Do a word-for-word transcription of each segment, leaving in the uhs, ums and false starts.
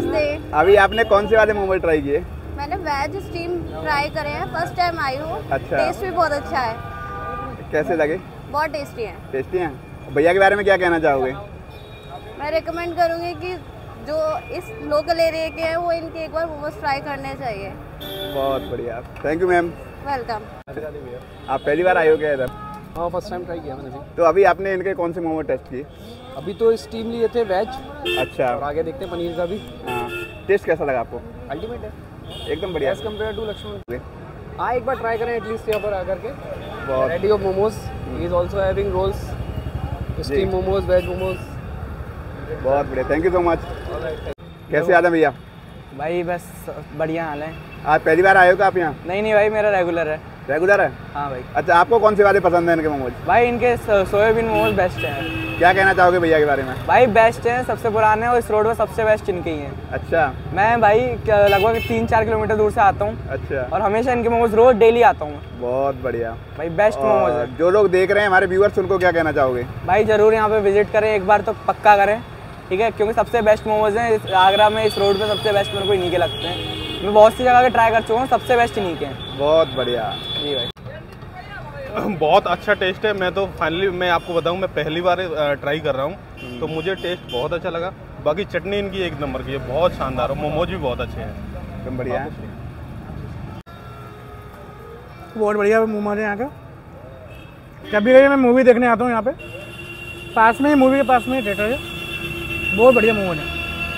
नमस्ते। अभी आपने कौन से वाले मोमोज ट्राई किए? मैंने वेज स्टीम ट्राई करे हैं, फर्स्ट टाइम आई हूँ। अच्छा। टेस्ट भी बहुत अच्छा है। कैसे लगे? बहुत टेस्टी है। टेस्टी हैं। भैया के बारे में क्या कहना चाहोगे? मैं रिकमेंड करूँगी कि जो इस लोकल एरिया के हैं वो इनके एक बार मोमोज ट्राई करने चाहिए। बहुत बढ़िया, थैंक यू मैम। वेलकम। आप पहली बार आए हो क्या इधर? हाँ, फर्स्ट टाइम ट्राई किया मैंने भी। तो अभी आपने इनके कौन से मोमो टेस्ट किए? अभी तो स्टीम लिए थे वेज। अच्छा। और आगे देखते हैं पनीर का भी। हाँ, टेस्ट कैसा लगा आपको? अल्टीमेट है, एकदम बढ़िया। As compared to Lakshman. हाँ, एक बार ट्राई करें एटलीस्ट यहाँ पर आकर के। बहुत ready of momos, he is also having rolls, steam momos, veg momos. बहुत बढ़िया, थैंक यू सो मच। कैसे आते हैं भैया? भाई बस बढ़िया हाल है। आज पहली बार आए हो क्या आप यहाँ? नहीं नहीं भाई, मेरा रेगुलर है। रेगुलर है? हाँ भाई। अच्छा, आपको कौन से वाले पसंद हैं इनके मोमोज? भाई इनके सोयाबीन मोमोज बेस्ट हैं। क्या कहना चाहोगे भैया के बारे में? भाई बेस्ट हैं, सबसे पुराने और इस रोड पर सबसे बेस्ट इनके ही हैं। अच्छा। मैं भाई लगभग तीन चार किलोमीटर दूर से आता हूँ। अच्छा। और हमेशा इनके मोमोज रोज डेली आता हूँ। बहुत बढ़िया भाई, बेस्ट मोमोज है। जो लोग देख रहे हैं हमारे व्यूअर्स, उनको क्या कहना चाहोगे? भाई जरूर यहाँ पे विजिट करें, एक बार तो पक्का करें, ठीक है? क्योंकि सबसे बेस्ट मोमोज हैं इस आगरा में, इस रोड पे सबसे बेस्ट मेरे को इन्हीं के लगते हैं। मैं बहुत सी जगह के ट्राई कर चुका हूँ, सबसे बेस्ट इन्हीं के हैं। बहुत बढ़िया जी भाई। बहुत अच्छा टेस्ट है। मैं तो फाइनली मैं आपको बताऊं, मैं पहली बार ट्राई कर रहा हूं, तो मुझे टेस्ट बहुत अच्छा लगा। बाकी चटनी इनकी एक नंबर की है, बहुत शानदार है। मोमोज भी बहुत अच्छे हैं, एकदम बढ़िया है। बहुत बढ़िया मोमोज है यहाँ का। कभी कभी मैं मूवी देखने आता हूँ यहाँ पे, पास में ही मूवी के पास में ही थिएटर है। बहुत बढ़िया मोमोज है,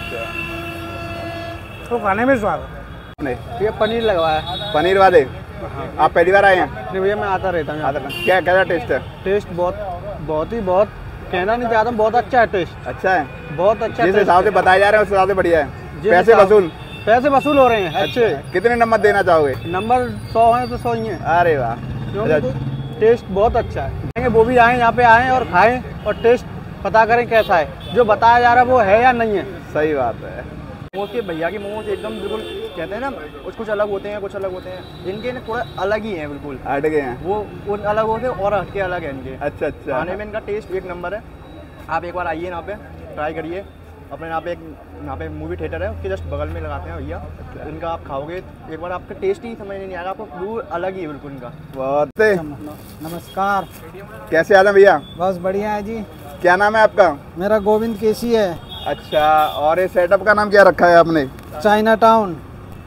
तो खाने में स्वाद है। नहीं, ये पनीर लगवाया है। पनीर वाले? हाँ। आप पहली बार आए हैं? नहीं भैया, मैं आता रहता हूँ यहाँ पे। क्या कैसा टेस्ट है? टेस्ट बहुत बहुत ही बहुत कहना नहीं चाहता, बहुत अच्छा है टेस्ट। अच्छा है, बहुत अच्छा। जिस हिसाब से बताए जा रहे हैं उस हिसाब से बढ़िया है। पैसे वसूल? पैसे वसूल हो रहे हैं अच्छे। कितने नंबर देना चाहोगे? नंबर सौ है तो सौ ही है। अरे वाह, क्योंकि टेस्ट बहुत अच्छा है। वो भी आए यहाँ पे आएँ और खाएं और टेस्ट पता करें कैसा है, जो बताया जा रहा है वो है या नहीं है। सही बात है। मोमोज के भैया के मोमोज एकदम बिल्कुल कहते हैं ना, कुछ कुछ अलग होते हैं, कुछ अलग होते हैं। इनके ना थोड़ा अलग ही हैं, बिल्कुल हट गए हैं। वो उन अलग होते हैं और हट के अलग है इनके। अच्छा अच्छा। खाने में इनका टेस्ट एक नंबर है। आप एक बार आइए यहाँ पे, ट्राई करिए। अपने यहाँ पे एक यहाँ पे मूवी थिएटर है, उसके जस्ट बगल में लगाते हैं भैया। इनका आप खाओगे एक बार, आपका टेस्ट ही समझ नहीं आएगा, आपको बिल्कुल अलग ही है बिल्कुल इनका। बहुत। नमस्कार। कैसे आते हैं भैया? बस बढ़िया है जी। क्या नाम है आपका? मेरा गोविंद केसी है। अच्छा, और ये सेटअप का नाम क्या रखा है आपने? China town.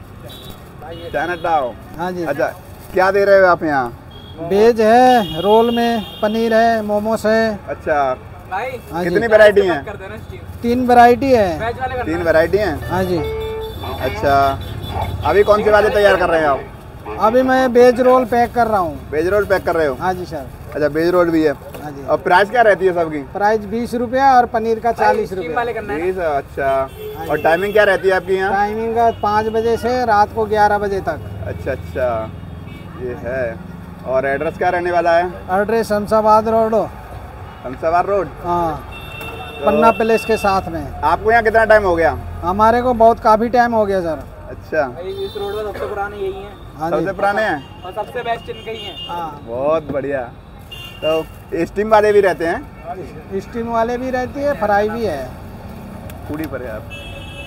चाइना टाउन, हाँ जी। अच्छा, क्या दे रहे हो आप यहाँ? वेज है, रोल में पनीर है, मोमोस है। अच्छा, भाई कितनी वैरायटी है? तीन वैरायटी है। तीन वैरायटी है? हाँ जी। अच्छा, अभी कौन से वाले तैयार कर रहे हैं आप? अभी मैं वेज रोल पैक कर रहा हूँ। वेज रोल पैक कर रहे हो? हाँ जी सर। अच्छा, वेज रोल भी है। हाँ जी। और प्राइस क्या रहती है सबकी? प्राइस बीस रुपया और पनीर का चालीस रुपया। बीस। अच्छा, और टाइमिंग क्या रहती है आपकी यहाँ? टाइमिंग का पाँच बजे से रात को ग्यारह बजे तक। अच्छा अच्छा, ये है। और एड्रेस क्या रहने वाला है? Address Shamshabad road. Shamshabad road? हाँ, पन्ना पैलेस के साथ में। आपको यहाँ कितना टाइम हो गया? हमारे को बहुत काफ़ी टाइम हो गया सर। अच्छा, इस रोड पर सबसे पुराने यही हैं। हाँ सबसे पुराने हैं और सबसे बेस्ट इनके ही हैं। हाँ, बहुत बढ़िया। तो स्टीम वाले भी रहते हैं? स्टीम वाले भी रहती है, फ्राई भी है। पूरी पर है आप।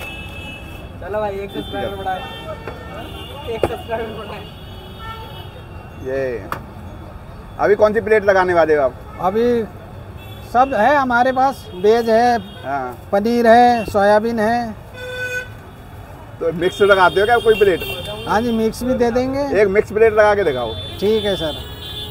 चलो भाई, एक सब्सक्राइबर बढ़ाए, एक सब्सक्राइबर बढ़ाए। ये अभी कौन सी प्लेट लगाने वाले हो आप? अभी सब है हमारे पास, वेज है, हाँ, पनीर है, सोयाबीन है। तो मिक्स लगाते हो क्या कोई प्लेट? हाँ जी, मिक्स भी दे देंगे। एक मिक्स प्लेट लगा के दिखाओ। ठीक है सर।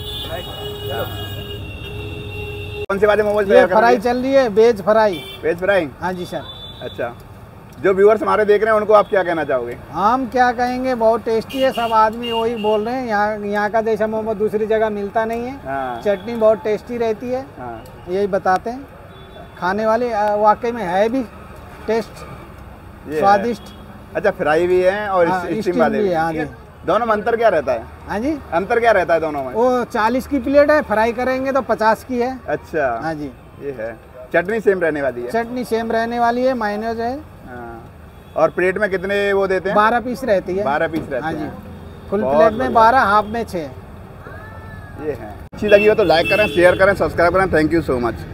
कौन से वाले मोमोज? ये फ्राई चल रही है, वेज फ्राई। Veg fry? हाँ जी सर। अच्छा, जो व्यूअर्स हमारे देख रहे हैं उनको आप क्या कहना चाहोगे? हम क्या कहेंगे, बहुत टेस्टी है। सब आदमी वही बोल रहे हैं, यहाँ यहाँ का जैसा मोमो दूसरी जगह मिलता नहीं है। हाँ। चटनी बहुत टेस्टी रहती है। हाँ। यही बताते हैं खाने वाले, वाकई में है भी टेस्ट स्वादिष्ट। अच्छा, फ्राई भी है और हाँ, स्टीम वाले भी। हाँ जी। दोनों में अंतर क्या रहता है? हाँ जी, अंतर क्या रहता है दोनों में? वो चालीस की प्लेट है, फ्राई करेंगे तो पचास की है। अच्छा। हाँ जी। ये है। चटनी सेम रहने वाली है? चटनी सेम रहने वाली है, माइनस है। हाँ। और प्लेट में कितने वो देते हैं? बारह पीस रहती है। बारह पीस रहते हैं। हाँ जी। फुल प्लेट में बारह, हाफ में छः। ये है। अच्छी लगी हो तो लाइक करें, शेयर करें, सब्सक्राइब करें। Thank you so much.